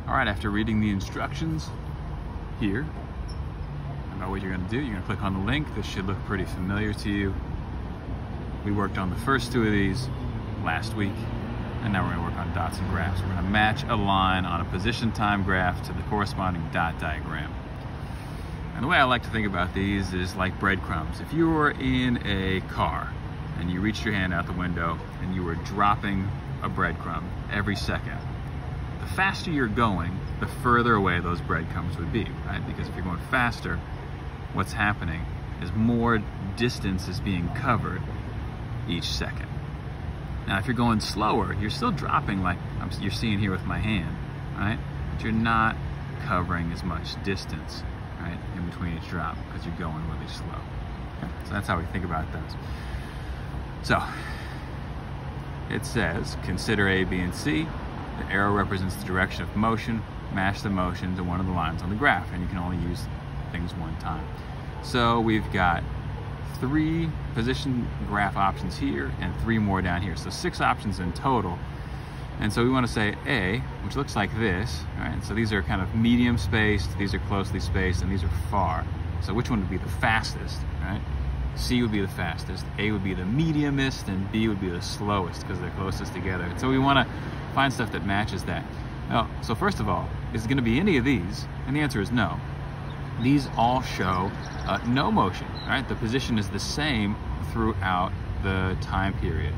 All right, after reading the instructions here about what you're gonna do, you're gonna click on the link. This should look pretty familiar to you. We worked on the first two of these last week, and now we're gonna work on dots and graphs. We're gonna match a line on a position time graph to the corresponding dot diagram. And the way I like to think about these is like breadcrumbs. If you were in a car and you reached your hand out the window and you were dropping a breadcrumb every second, the faster you're going, the further away those breadcrumbs would be, right? Because if you're going faster, what's happening is more distance is being covered each second. Now, if you're going slower, you're still dropping like you're seeing here with my hand, right? But you're not covering as much distance, right, in between each drop because you're going really slow. Okay? So that's how we think about those. So it says, consider A, B, and C. The arrow represents the direction of motion. Match the motion to one of the lines on the graph, and you can only use things one time. So we've got 3 position graph options here and 3 more down here. So 6 options in total. And so we want to say A, which looks like this, right? So these are kind of medium spaced, these are closely spaced, and these are far. So which one would be the fastest, right? C would be the fastest, A would be the mediumest, and B would be the slowest because they're closest together. And so we want to find stuff that matches that. Now, so first of all, is it going to be any of these? And the answer is no. These all show no motion, right? The position is the same throughout the time period.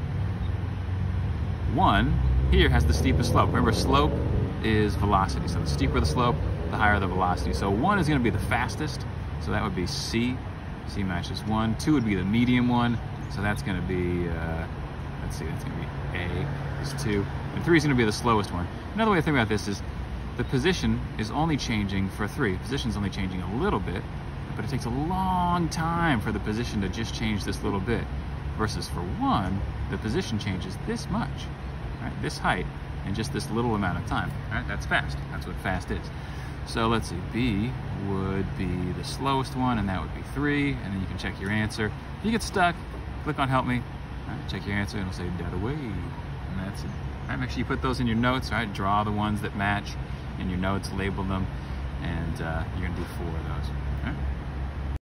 1 here has the steepest slope. Remember, slope is velocity. So the steeper the slope, the higher the velocity. So 1 is going to be the fastest. So that would be C. C matches 1. 2 would be the medium one. So that's going to be, let's see, that's going to be A is 2. And 3 is going to be the slowest one. Another way to think about this is the position is only changing for 3. The position is only changing a little bit, but it takes a long time for the position to just change this little bit. Versus for 1, the position changes this much, right? This height in just this little amount of time, right? That's fast. That's what fast is. So let's see, B would be the slowest one, and that would be 3, and then you can check your answer. If you get stuck, click on Help Me, right? Check your answer, and it'll say dead away, and that's it. All right, make sure you put those in your notes, right? Draw the ones that match in your notes, label them, and you're gonna do 4 of those.